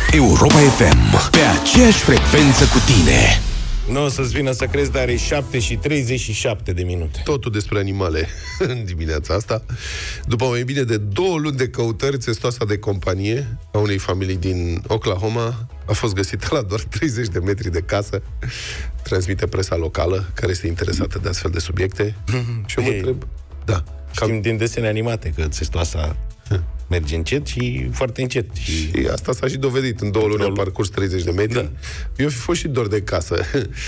Europa FM, pe aceeași frecvență cu tine. Nu o să-ți vină să crezi, dar are 7:37. Totul despre animale în dimineața asta. După mai bine de 2 luni de căutări, țestoasa de companie a unei familii din Oklahoma a fost găsită la doar 30 de metri de casă. Transmite presa locală, care este interesată de astfel de subiecte. Și eu mă întreb... Da. Știm din desene animate că țestoasa merge încet și foarte încet. Și asta s-a și dovedit. În 2 luni am parcurs 30 de metri. Da. Eu fi fost și dor de casă.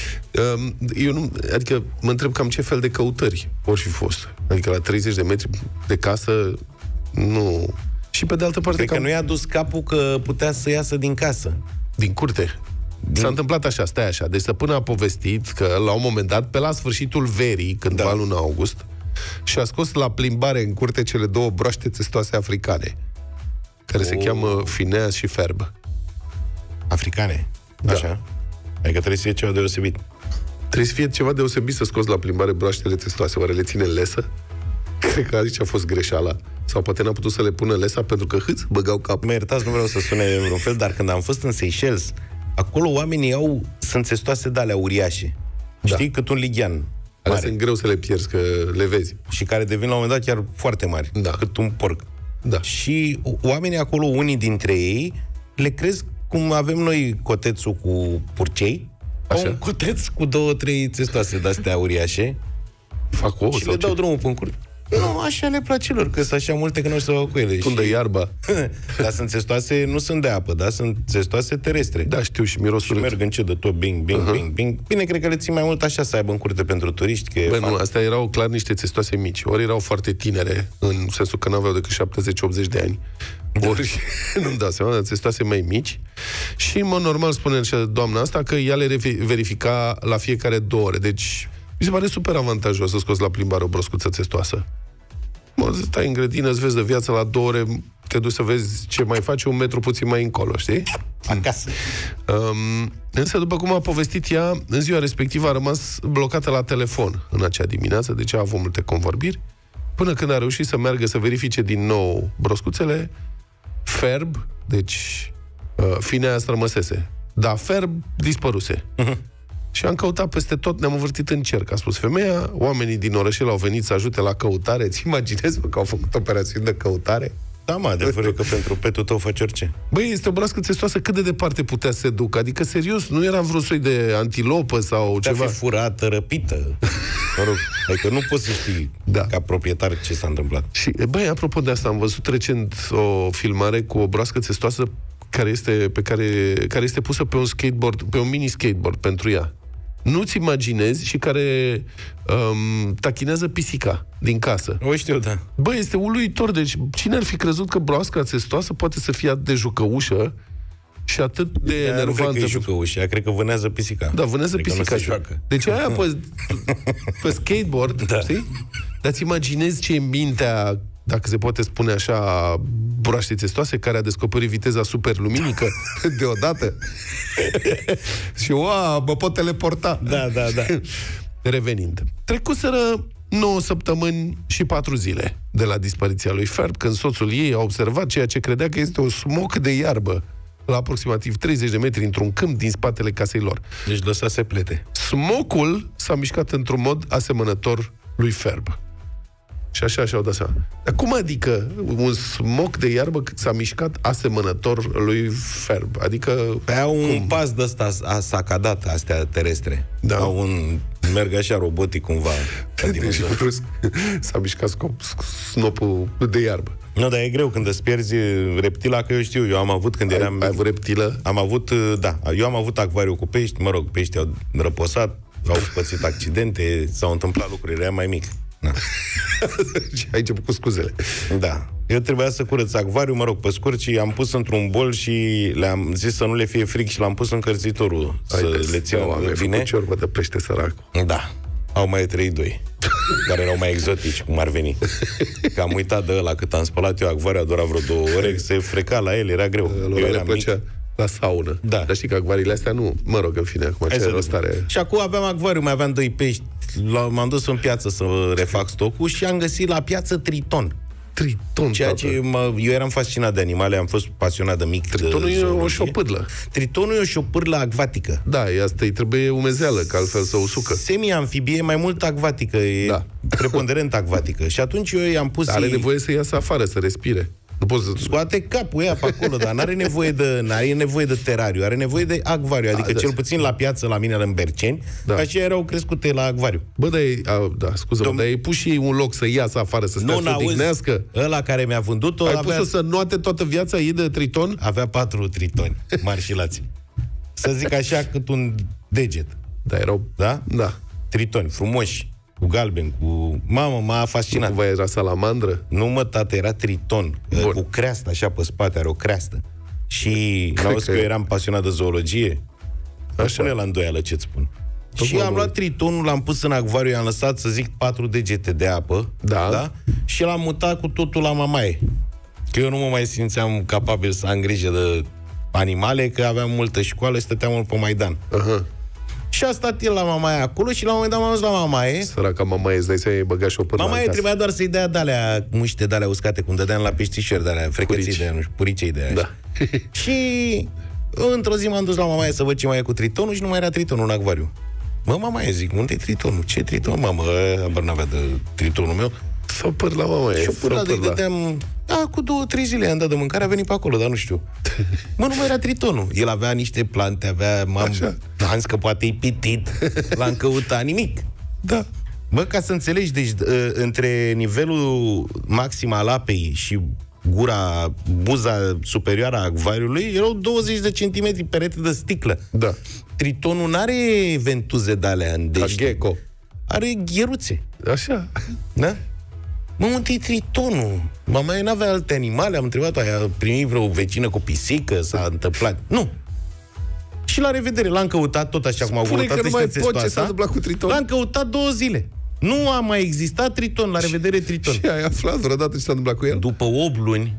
Adică mă întreb cam ce fel de căutări or fi fost. Adică la 30 de metri de casă, nu... Și pe de altă parte... Cred că nu i-a dus capul că putea să iasă din casă. Din curte. S-a întâmplat așa, stai așa. Deci stăpâna a povestit că la un moment dat, pe la sfârșitul verii, cândva în luna august, și-a scos la plimbare în curte cele 2 broaște țestoase africane, care se cheamă Phineas și Ferb. Africane? Da. Așa? Adică trebuie să fie ceva deosebit. Trebuie să fie ceva deosebit să scoți la plimbare broaștele țestoase. Oare le ține în lesă? Cred că aici a fost greșeala. Sau poate n-a putut să le pună lesa pentru că băgau cap. Mă iertați, nu vreau să sune în vreun fel, dar când am fost în Seychelles, acolo oamenii sunt țestoase de-alea uriașe. Da. Știi? Cât un lighean. Alea sunt greu să le pierzi, că le vezi. Și care devin la un moment dat chiar foarte mari. Da. Cât un porc. Da. Și oamenii acolo, unii dintre ei, le cresc cum avem noi cotețul cu purcei. Așa. Un coteț cu 2-3 țestoase de-astea uriașe. Fac ouă și sau le dau ce? drumul până în curte. Nu, așa le place lor, că sunt așa multe că nu știu să fac cu ele. Tundă iarba. Dar sunt țestoase, nu sunt de apă, dar sunt țestoase terestre. Da, știu, și mirosul. Și merg încet de tot, bing, bing, bing, bing. Bine, cred că le țin mai mult așa să aibă în curte pentru turiști. Că nu, astea erau clar niște țestoase mici. Ori erau foarte tinere, în sensul că n-aveau decât 70-80 de ani. Ori, nu-mi dau seama, dar țestoase mai mici. Și, în mod normal, spune și doamna asta că ea le verifica la fiecare 2 ore. Deci, mi se pare super avantajos să scoți la plimbare o broscuță țestoasă. Stai în grădină, îți vezi de viață la 2 ore, te duci să vezi ce mai faci un metru puțin mai încolo, știi? Acasă. Însă, după cum a povestit ea, în ziua respectivă a rămas blocată la telefon în acea dimineață, deci a avut multe convorbiri, până când a reușit să meargă să verifice din nou broscuțele. Ferb, deci Phineas rămăsese, dar Ferb dispăruse. Și am căutat peste tot, ne-am învârtit în cerc, a spus femeia. Oamenii din orășel au venit să ajute la căutare. Ți imaginezi că au făcut operațiuni de căutare? Da, mă, adevărul că pentru petul tău faci orice. Băi, este o broască țestoasă, cât de departe putea să se ducă? Adică, serios, nu era vreun soi de antilopă sau ceva? Fi furată, răpită. Mă rog, adică nu poți să știi ca proprietar ce s-a întâmplat. Și, băi, apropo de asta, am văzut recent o filmare cu o broască țestoasă care este pusă pe un skateboard, pe un mini skateboard pentru ea. Nu-ți imaginezi, și care tachinează pisica din casă. O știu, da. Băi, este uluitor. Deci, cine ar fi crezut că broasca țestoasă poate să fie atât de jucăușă și atât de enervantă? Nu cred că e jucăușă, cred că vânează pisica. Da, vânează pisica. Deci aia pe skateboard, știi? Dar-ți imaginezi ce e mintea, dacă se poate spune așa, broaște țestoase, care a descoperit viteza superluminică deodată. Și mă pot teleporta. Da. Revenind. Trecuseră 9 săptămâni și 4 zile de la dispariția lui Ferb, când soțul ei a observat ceea ce credea că este o smoc de iarbă la aproximativ 30 de metri într-un câmp din spatele casei lor. Deci lăsase plete. Smocul s-a mișcat într-un mod asemănător lui Ferb. Și așa și-au dat seama. Dar cum adică un smoc de iarbă s-a mișcat asemănător lui Ferb? Adică... Pe au un pas de ăsta sacadat, astea terestre. Da. Merg așa robotic cumva. Deci s-a mișcat snopul de iarbă. Nu, dar e greu când îți pierzi reptila, că eu știu, eu am avut când eram... Ai avut reptilă? Am avut, da. Eu am avut acvariu cu pești, mă rog, peștii au răposat, au pățit accidente, s-au întâmplat lucruri, era mai mic. Da. Și ai început cu scuzele. Da. Eu trebuia să curăț acvariu, mă rog, pe scurt, și am pus într-un bol și le-am zis să nu le fie frig și l-am pus în încălzitorul să le țină bine. Ai ciorbă de pește, săracul. Da. Au mai trăit 2 care erau mai exotici, cum ar veni. Că am uitat de ăla, cât am spălat eu acvariu, a durat vreo 2 ore, se freca la el, era greu. Eu eram mic. La saună. Da. Dar știi că acvariile astea nu... Mă rog, în fine, acum ce stare... Și acum aveam acvariu, mai aveam 2 pești. M-am dus în piață să refac stocul și am găsit la piață triton. Triton, Ceea ce eu eram fascinat de animale, am fost pasionat de mic. Tritonul e o șopârlă. Tritonul e o șopârlă acvatică. Da, asta îi trebuie umezeală, că altfel să usucă. Semi-amfibie e mai mult acvatică, e preponderent acvatică. Și atunci eu i-am pus... Are nevoie să iasă afară, să respire. Nu poți să... Scoate capul ea pe acolo, dar n-are nevoie de terariu, are nevoie de acvariu, adică cel puțin la piață, la mine în Berceni, așa erau crescute la acvariu. Bă, dar dar ai pus și ei un loc să iasă afară, să stea să odihnească? Ăla care mi-a vândut-o... Ai pus să noate toată viața ei de triton? Avea 4 tritoni mari și lați. Să zic așa, cât un deget. Da, erau... Da? Da. Tritoni, frumoși, cu galben, cu... Mamă, m-a fascinat. Nu cumva era salamandră? Nu, mă, tată, era triton. Bun. Cu creastă, așa, pe spate, are o creastă. Și n-auzi că eu eram pasionat de zoologie? Așa. Pune la îndoială ce-ți spun. Și am luat tritonul, l-am pus în acvariu, i-am lăsat, să zic, 4 degete de apă. Da? Și l-am mutat cu totul la mamaie. Că eu nu mă mai simțeam capabil să am grijă de animale, că aveam multă școală și stăteam mult pe Maidan. Și a stat el la mamaie acolo și la un moment dat m-am dus la mamaie. Săraca mamaie, îți dai seama, îi băga și o până mamaie trebuia doar să-i dea de-alea, muște de-alea uscate, cum dădeam la peștișori, de-alea, frecății de-aia, nu știu, puricei de-aia. Da. Și într-o zi m-am dus la mamaie să văd ce mai e cu tritonul și nu mai era tritonul în acvariu. Mă, mamaie, zic, unde e tritonul? Ce triton, mamă? Habar n-avea de tritonul meu. S-o păr la mamaie. Și-o păr la, deci dădeam... Da, cu 2-3 zile am dat de mâncare, a venit pe acolo, dar nu știu. Mă, nu mai era tritonul. El avea niște plante, am zis că poate e pitit, l-am căutat, nimic. Da. Mă, ca să înțelegi, deci între nivelul maxim al apei și buza superioară a acvariului erau 20 de centimetri perete de sticlă. Da. Tritonul n-are ventuze de-alea în dești. Ca gecko. Are gheruțe. Așa. Da? Mă, unde-i tritonul? Mama ei n-avea alte animale, am întrebat-o, a primit vreo vecină cu pisică, s-a întâmplat. Nu. Și la revedere, l-am căutat tot așa cum au căutat. Spune că nu mai pot, ce s-a întâmplat cu triton. L-am căutat 2 zile. Nu a mai existat triton, la revedere triton. Și ai aflat vreodată ce s-a întâmplat cu el? După 8 luni.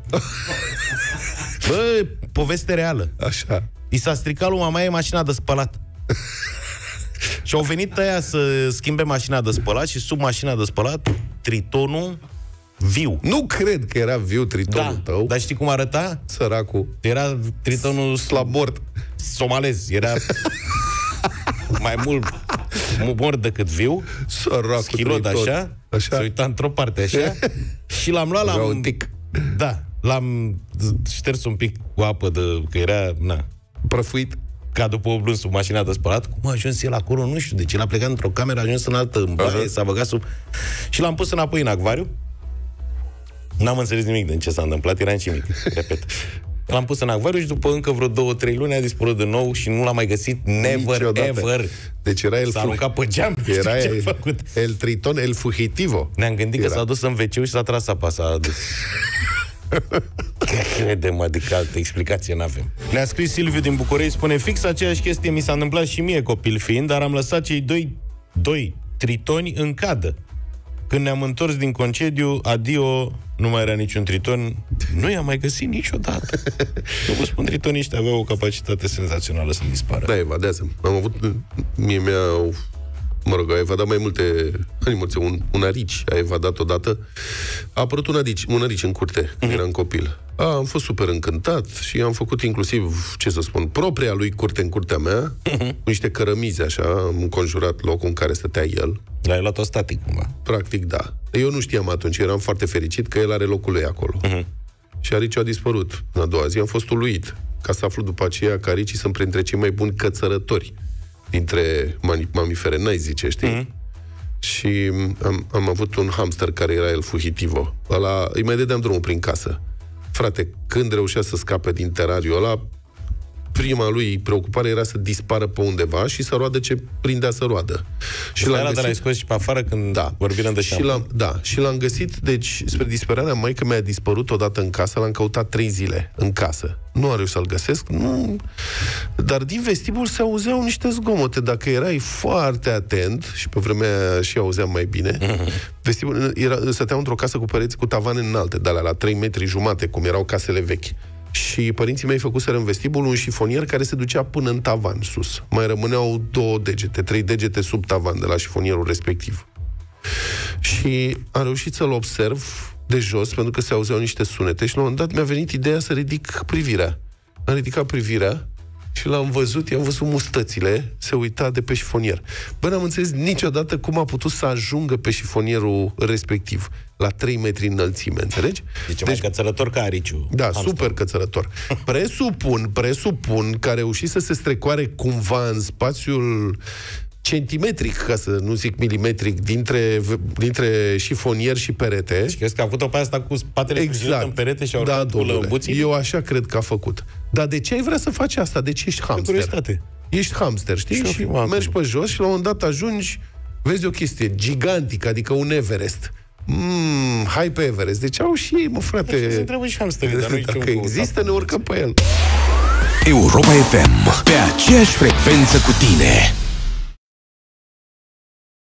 Bă, poveste reală. Așa. I s-a stricat lui mamaie mașina de spălat. Și au venit ăia să schimbe mașina de spălat și sub mașina de spălat tritonul viu. Nu cred că era viu tritonul tău. Dar știi cum arăta? Săracul. Era tritonul slab mort. Somalez. Era mai mult mort decât viu. Săracul schilot așa. Se uita într-o parte așa. Și l-am luat, l-am șters un pic cu apă că era, prăfuit. Ca după 8 luni sub mașina de spălat. Cum a ajuns el acolo? Nu știu. Deci el a plecat într-o cameră, a ajuns în altă baie, s-a băgat sub... Și l-am pus înapoi în acvariu. N-am înțeles nimic din ce s-a întâmplat, era nimic. Repet. L-am pus în acvariu și după încă vreo 2-3 luni a dispărut de nou și nu l-am mai găsit ever. Deci era el s-a aruncat pe geam. Era el triton, el fugitivo. Ne-am gândit că s-a dus în WC și s-a tras apa, s-a dus. Credem, adică altă explicație n-avem. Ne-a scris Silviu din București, spune fix aceeași chestie mi s-a întâmplat și mie copil fiind, dar am lăsat cei doi tritoni în cadă. Când ne-am întors din concediu, adio, nu mai era niciun triton, nu i-am mai găsit niciodată. Eu vă spun, tritonii ăștia aveau o capacitate senzațională să dispară. Da, evadează. Am avut, au evadat mai multe animățe. Un arici a evadat odată. A apărut un arici în curte, când eram copil. Am fost super încântat și am făcut inclusiv, ce să spun, propria lui curte în curtea mea, cu niște cărămizi așa, am înconjurat locul în care stătea el. L-ai luat-o static, cumva? Practic, da. Eu nu știam atunci, eram foarte fericit că el are locul lui acolo. Și ariciul a dispărut. În a doua zi am fost uluit, ca să aflu după aceea că aricii sunt printre cei mai buni cățărători dintre mamifere, n-ai zice, știi? Și am avut un hamster care era el fugitivo. Ăla, îi mai dădeam drumul prin casă. Frate, când reușea să scape din terariul ăla, prima lui preocupare era să dispară pe undeva și să roadă ce prindea să roadă. Și l-ai scos și pe afară când vorbim de șampun. Și l-am găsit, deci, spre disperarea maică mi-a dispărut odată în casă, l-am căutat 3 zile în casă. Nu am reușit să-l găsesc, dar din vestibul se auzeau niște zgomote. Dacă erai foarte atent, și pe vremea aia și auzeam mai bine, vestibul stăteam într-o casă cu pereți cu tavane înalte, de alea la 3 metri jumate, cum erau casele vechi. Și părinții mei făcuseră în vestibul un șifonier care se ducea până în tavan sus. Mai rămâneau 2 degete, 3 degete sub tavan de la șifonierul respectiv. Și am reușit să-l observ de jos, pentru că se auzeau niște sunete și la un moment dat mi-a venit ideea să ridic privirea. Am ridicat privirea și l-am văzut, i-am văzut mustățile, se uita de pe șifonier. Bă, n-am înțeles niciodată cum a putut să ajungă pe șifonierul respectiv, la 3 metri înălțime, înțelegi? Deci mai cățărător ca Ariciu. Da, super cățărător. Presupun că a reușit să se strecoare cumva în spațiul centimetric, ca să nu zic milimetric, dintre șifonier și perete. Și crezi că a avut-o pe asta cu spatele exact. În perete și a urcat cu lăbuții? Eu așa cred că a făcut. Dar de ce ai vrea să faci asta? De ce ești hamster? Ești hamster, știi? Și mergi pe jos și la un moment dat ajungi, vezi o chestie gigantică, adică un Everest. Hai pe Everest. Deci au și ei, mă, frate. Deci se întreabă și hamsterii, dar dacă există, ne urcăm pe el. Europa FM, pe aceeași frecvență cu tine.